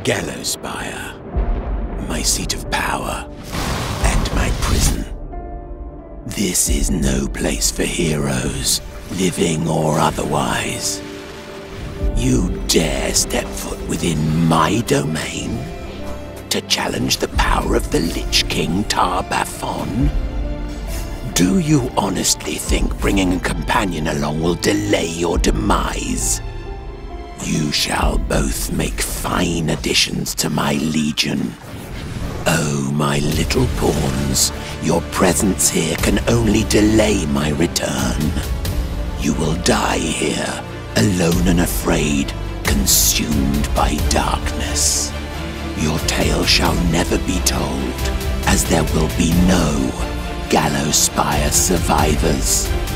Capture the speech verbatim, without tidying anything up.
Gallowspire, my seat of power, and my prison. This is no place for heroes, living or otherwise. You dare step foot within my domain to challenge the power of the Lich King Tar-Baphon? Do you honestly think bringing a companion along will delay your demise? You shall both make fine additions to my legion. Oh, my little pawns, your presence here can only delay my return. You will die here, alone and afraid, consumed by darkness. Your tale shall never be told, as there will be no Gallowspire survivors.